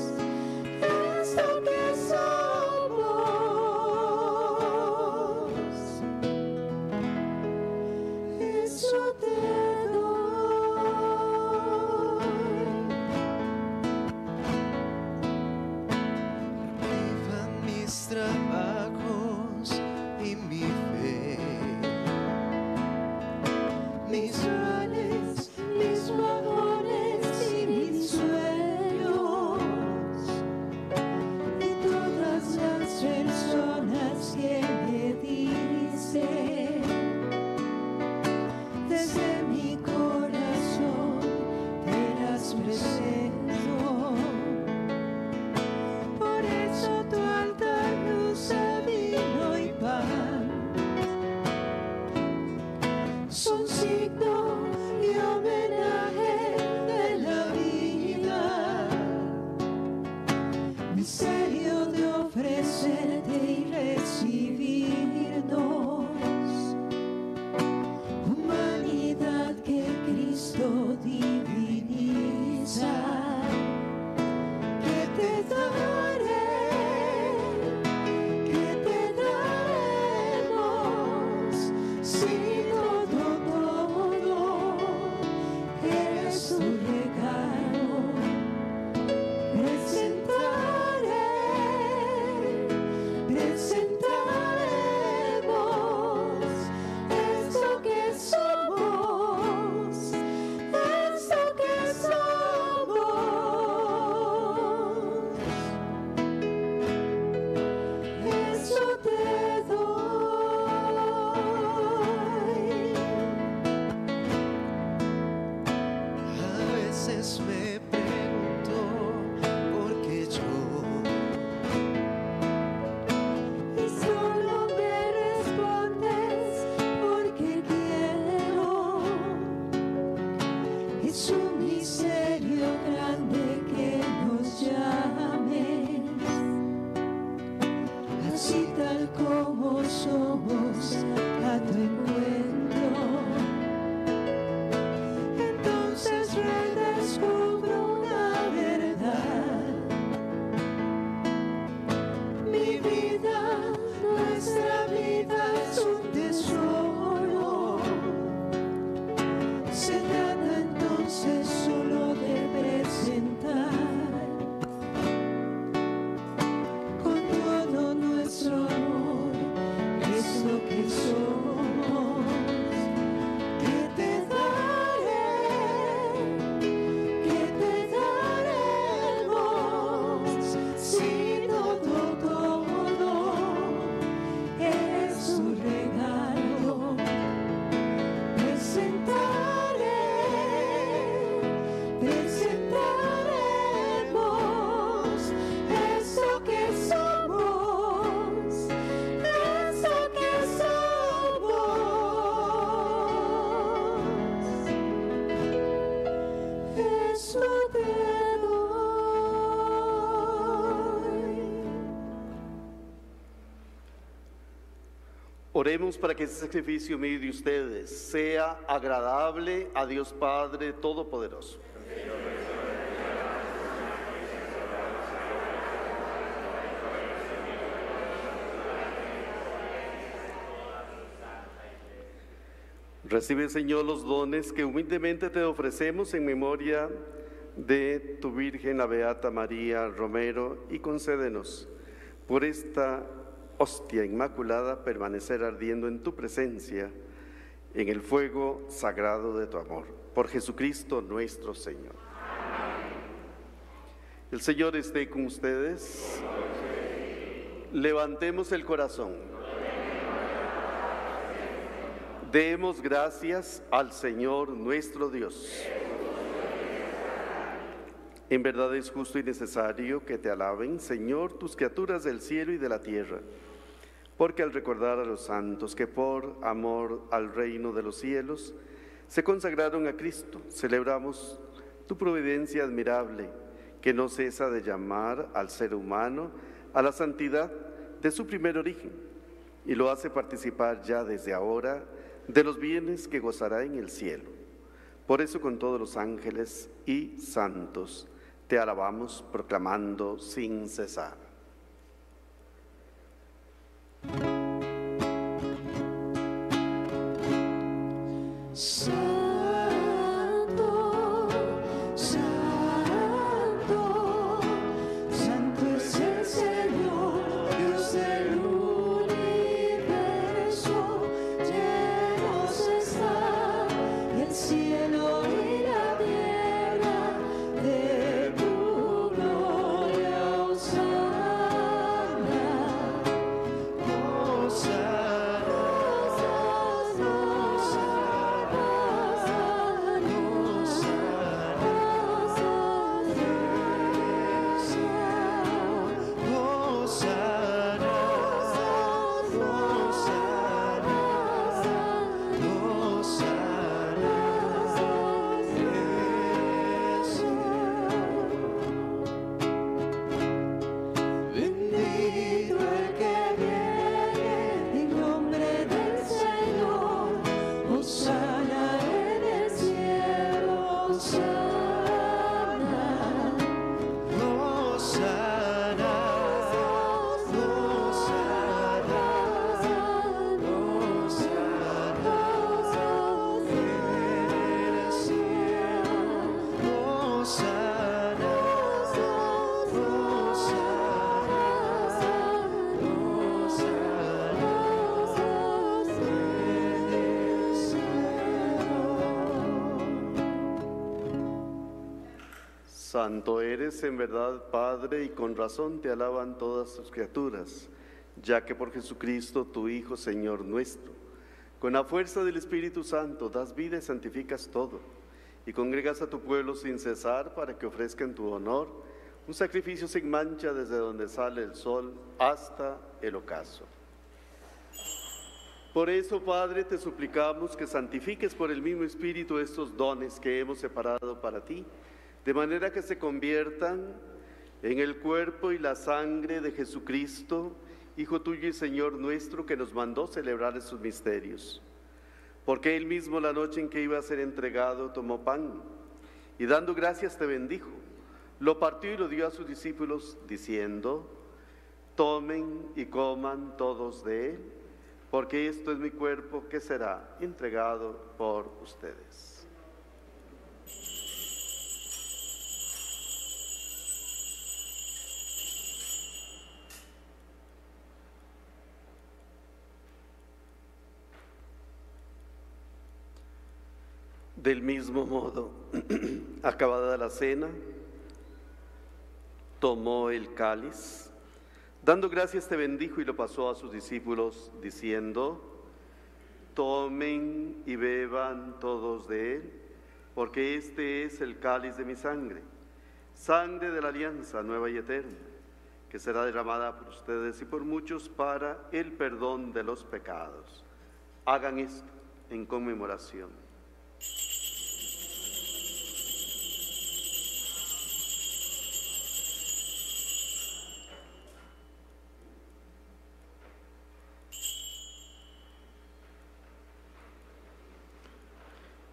eso que somos, eso te doy. Vivan mis trabajos y mi fe, mis males, mis vagones y mis sueños, y todas las personas que me dicen, desde mi corazón te las presento. Por eso tu altar luce vino y pan. Son signo y homenaje de la vida. Misterio de ofrecerte y recibirnos. Humanidad que Cristo diviniza. Que te daremos. Si todo es un regalo. Presentaremos esto que somos, esto que somos, eso te doy. A veces me pregunto por qué yo, y solo me respondes porque quiero. Es un misterio grande que nos llames, así tal como somos a tu encuentro. Entonces redescubro una verdad. Mi vida, nuestra vida es un tesoro. Se trata entonces solo de presentar. eso te doy. Oremos para que este sacrificio mío de ustedes sea agradable a Dios Padre Todopoderoso. Recibe, Señor, los dones que humildemente te ofrecemos en memoria de tu Virgen, la Beata María Romero, y concédenos por esta hostia inmaculada permanecer ardiendo en tu presencia, en el fuego sagrado de tu amor. Por Jesucristo nuestro Señor. El Señor esté con ustedes. Levantemos el corazón. Demos gracias al Señor nuestro Dios. En verdad es justo y necesario que te alaben, Señor, tus criaturas del cielo y de la tierra, porque al recordar a los santos que por amor al reino de los cielos se consagraron a Cristo, celebramos tu providencia admirable, que no cesa de llamar al ser humano a la santidad de su primer origen, y lo hace participar ya desde ahora de los bienes que gozará en el cielo. Por eso con todos los ángeles y santos te alabamos, proclamando sin cesar. Santo, santo, santo es el Señor, Dios del universo. Llenos está el cielo y la tierra de tu gloria. Hosana, bendito el que viene en nombre del Señor. Hosana en el cielo. Hosana, Hosana, Santo eres en verdad, Padre, y con razón te alaban todas tus criaturas, ya que por Jesucristo, tu Hijo, Señor nuestro, con la fuerza del Espíritu Santo das vida y santificas todo, y congregas a tu pueblo sin cesar para que ofrezca en tu honor un sacrificio sin mancha desde donde sale el sol hasta el ocaso. Por eso, Padre, te suplicamos que santifiques por el mismo Espíritu estos dones que hemos separado para ti, de manera que se conviertan en el cuerpo y la sangre de Jesucristo, Hijo tuyo y Señor nuestro, que nos mandó celebrar esos misterios. Porque Él mismo, la noche en que iba a ser entregado, tomó pan y dando gracias te bendijo, lo partió y lo dio a sus discípulos, diciendo: tomen y coman todos de él, porque esto es mi cuerpo que será entregado por ustedes. Del mismo modo, acabada la cena, tomó el cáliz, dando gracias te bendijo y lo pasó a sus discípulos, diciendo: tomen y beban todos de él, porque este es el cáliz de mi sangre, sangre de la alianza nueva y eterna, que será derramada por ustedes y por muchos para el perdón de los pecados. Hagan esto en conmemoración.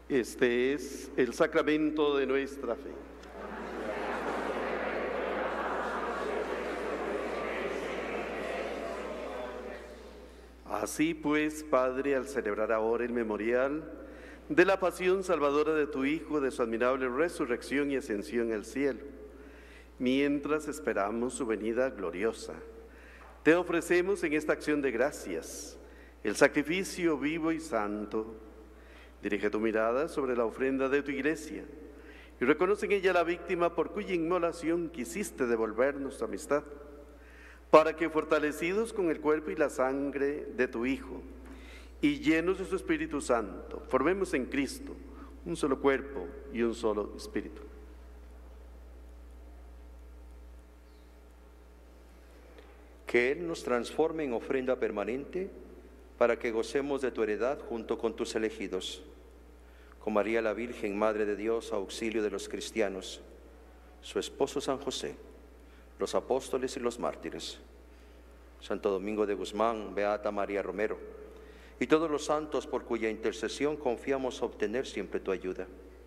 Este es el sacramento de nuestra fe. Así pues, Padre, al celebrar ahora el memorial de la pasión salvadora de tu Hijo, de su admirable resurrección y ascensión al cielo, mientras esperamos su venida gloriosa, te ofrecemos en esta acción de gracias el sacrificio vivo y santo. Dirige tu mirada sobre la ofrenda de tu iglesia y reconoce en ella la víctima por cuya inmolación quisiste devolvernos tu amistad, para que fortalecidos con el cuerpo y la sangre de tu Hijo y llenos de su Espíritu Santo, formemos en Cristo un solo cuerpo y un solo espíritu. Que Él nos transforme en ofrenda permanente para que gocemos de tu heredad junto con tus elegidos. Con María la Virgen, Madre de Dios, auxilio de los cristianos, su esposo San José, los apóstoles y los mártires, Santo Domingo de Guzmán, Beata María Romero, y todos los santos por cuya intercesión confiamos obtener siempre tu ayuda.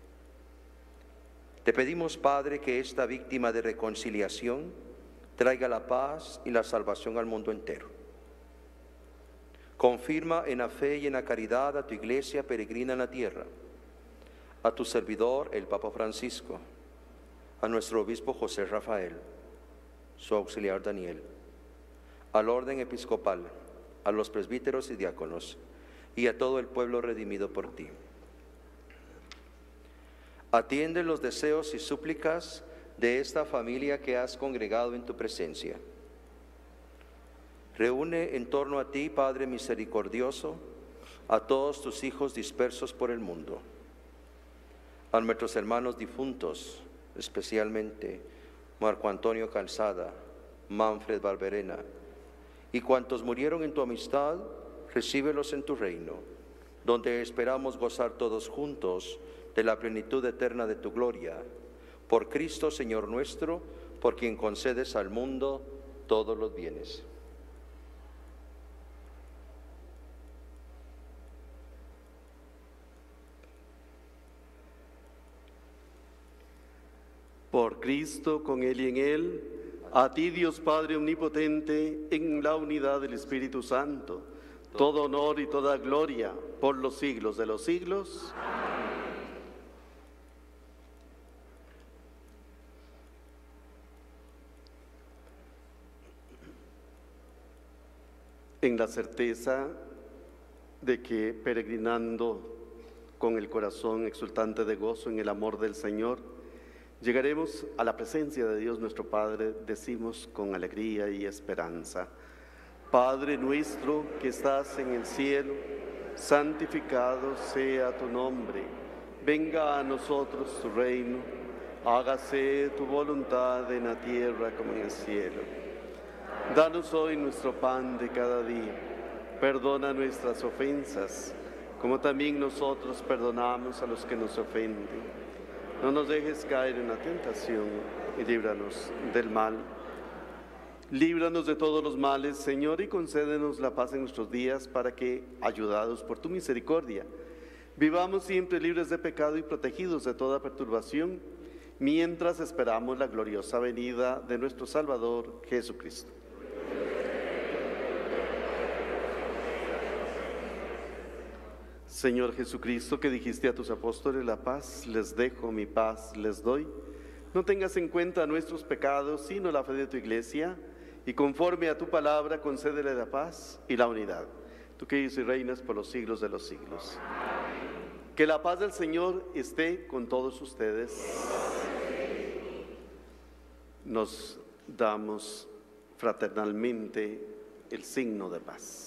Te pedimos, Padre, que esta víctima de reconciliación traiga la paz y la salvación al mundo entero. Confirma en la fe y en la caridad a tu iglesia peregrina en la tierra, a tu servidor, el Papa Francisco, a nuestro obispo José Rafael, su auxiliar Daniel, al orden episcopal, a los presbíteros y diáconos, y a todo el pueblo redimido por ti. Atiende los deseos y súplicas de esta familia que has congregado en tu presencia. Reúne en torno a ti, Padre misericordioso, a todos tus hijos dispersos por el mundo, a nuestros hermanos difuntos, especialmente Marco Antonio Calzada, Manfred Barberena, y cuantos murieron en tu amistad, recíbelos en tu reino, donde esperamos gozar todos juntos de la plenitud eterna de tu gloria. Por Cristo, Señor nuestro, por quien concedes al mundo todos los bienes. Por Cristo, con Él y en Él, a ti, Dios Padre omnipotente, en la unidad del Espíritu Santo, todo honor y toda gloria por los siglos de los siglos. En la certeza de que peregrinando con el corazón exultante de gozo en el amor del Señor, llegaremos a la presencia de Dios nuestro Padre, decimos con alegría y esperanza: Padre nuestro que estás en el cielo, santificado sea tu nombre. Venga a nosotros tu reino, hágase tu voluntad en la tierra como en el cielo. Danos hoy nuestro pan de cada día. Perdona nuestras ofensas, como también nosotros perdonamos a los que nos ofenden. No nos dejes caer en la tentación y líbranos del mal. Líbranos de todos los males, Señor, y concédenos la paz en nuestros días, para que, ayudados por tu misericordia, vivamos siempre libres de pecado y protegidos de toda perturbación, mientras esperamos la gloriosa venida de nuestro Salvador Jesucristo. Señor Jesucristo, que dijiste a tus apóstoles: la paz les dejo, mi paz les doy. No tengas en cuenta nuestros pecados, sino la fe de tu iglesia, y conforme a tu palabra concédele la paz y la unidad. Tú que vives y reinas por los siglos de los siglos. Que la paz del Señor esté con todos ustedes. Nos damos fraternalmente el signo de paz.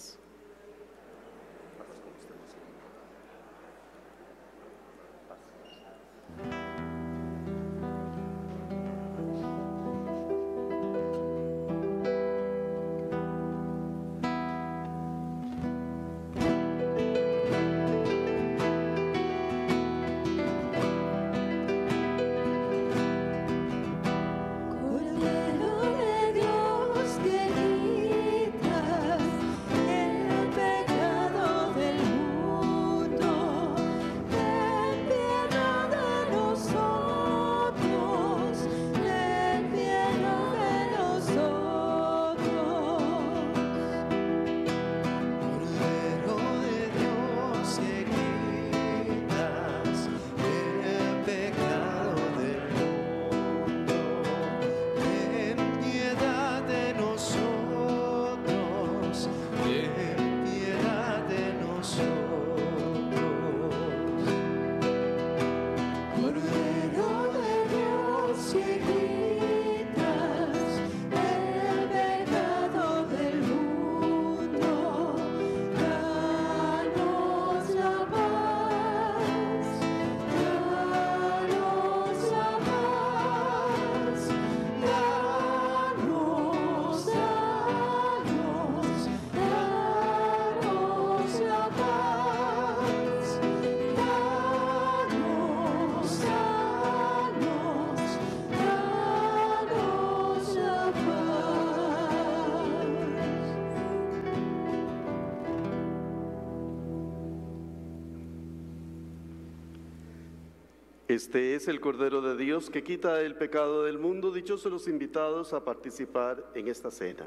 Cordero de Dios que quitas el Este es el Cordero de Dios que quita el pecado del mundo. Dichosos los invitados a participar en esta cena.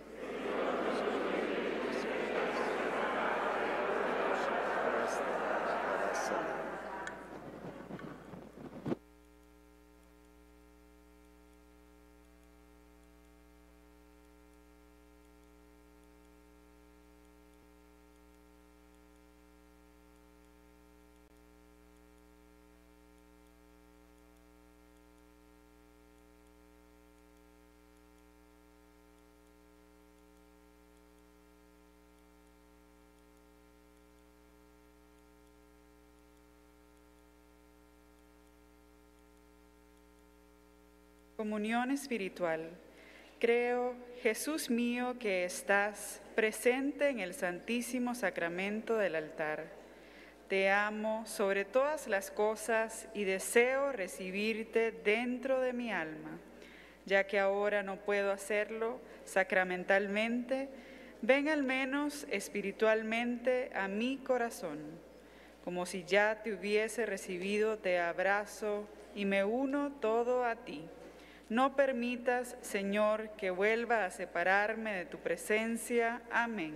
Comunión espiritual. Creo, Jesús mío, que estás presente en el Santísimo Sacramento del altar. Te amo sobre todas las cosas y deseo recibirte dentro de mi alma. Ya que ahora no puedo hacerlo sacramentalmente, ven al menos espiritualmente a mi corazón. Como si ya te hubiese recibido, te abrazo y me uno todo a ti. No permitas, Señor, que vuelva a separarme de tu presencia. Amén.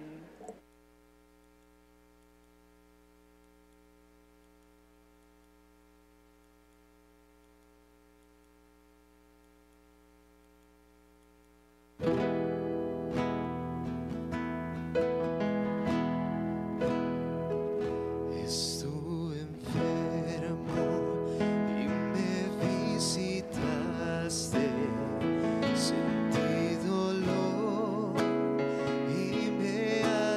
Estuve enfermo y me visitaste, sentí dolor y me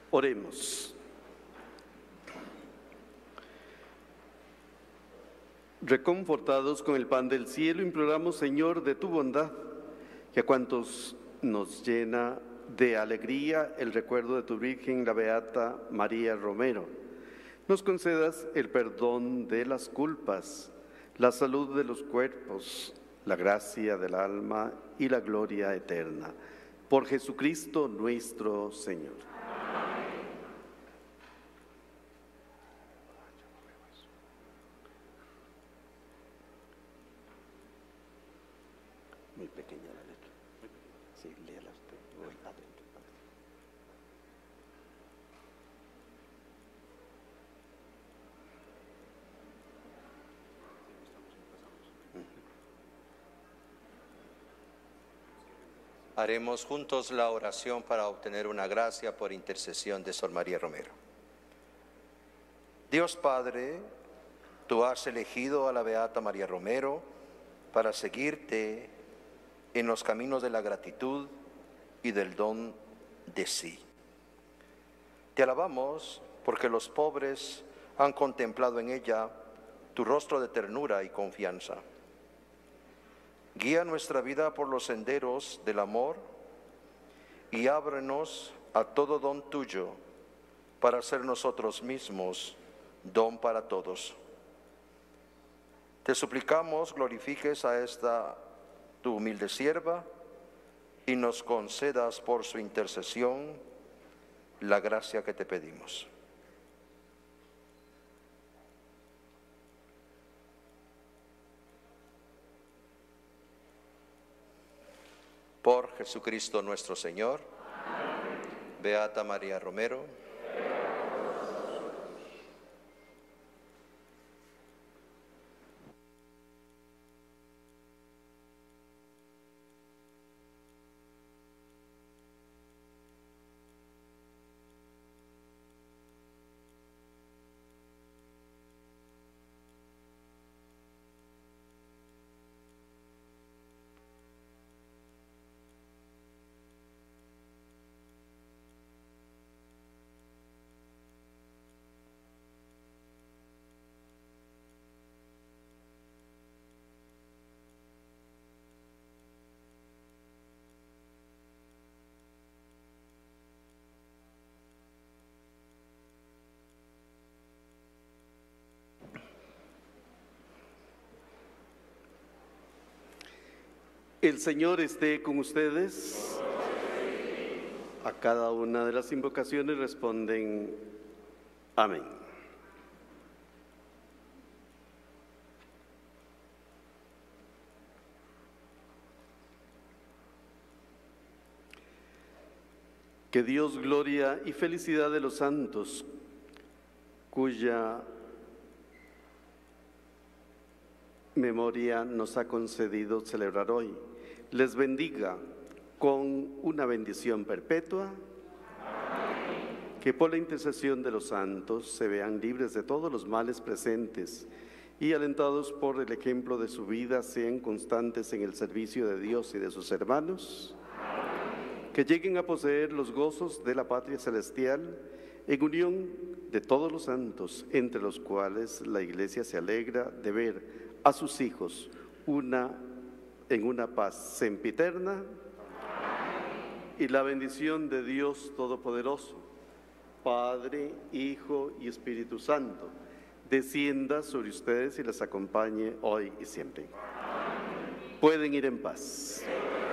Oremos. Reconfortados con el pan del cielo, imploramos, Señor, de tu bondad, que a cuantos nos llena de alegría el recuerdo de tu Virgen, la Beata María Romero, nos concedas el perdón de las culpas, la salud de los cuerpos, la gracia del alma y la gloria eterna. Por Jesucristo nuestro Señor. Muy pequeña la letra. Sí, léala usted. Voy adentro. Haremos juntos la oración para obtener una gracia por intercesión de Sor María Romero. Dios Padre, tú has elegido a la Beata María Romero para seguirte en los caminos de la gratitud y del don de sí. Te alabamos porque los pobres han contemplado en ella tu rostro de ternura y confianza. Guía nuestra vida por los senderos del amor y ábrenos a todo don tuyo para ser nosotros mismos don para todos. Te suplicamos glorifiques a esta tu humilde sierva y nos concedas por su intercesión la gracia que te pedimos. Por Jesucristo nuestro Señor. Amén. Beata María Romero. El Señor esté con ustedes. A cada una de las invocaciones responden amén. Que Dios, gloria y felicidad de los santos, cuya memoria nos ha concedido celebrar hoy, les bendiga con una bendición perpetua. Amén. Que por la intercesión de los santos se vean libres de todos los males presentes y alentados por el ejemplo de su vida sean constantes en el servicio de Dios y de sus hermanos. Amén. Que lleguen a poseer los gozos de la patria celestial en unión de todos los santos, entre los cuales la Iglesia se alegra de ver a sus hijos en una paz sempiterna. Y la bendición de Dios Todopoderoso, Padre, Hijo y Espíritu Santo, descienda sobre ustedes y les acompañe hoy y siempre. Pueden ir en paz.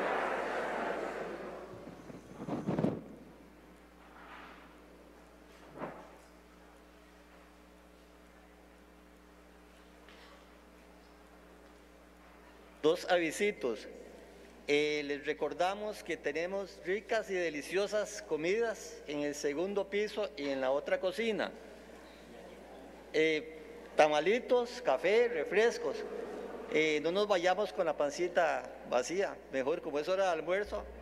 Dos avisitos. Les recordamos que tenemos ricas y deliciosas comidas en el segundo piso y en la otra cocina. Tamalitos, café, refrescos. No nos vayamos con la pancita vacía. Mejor, como es hora de almuerzo,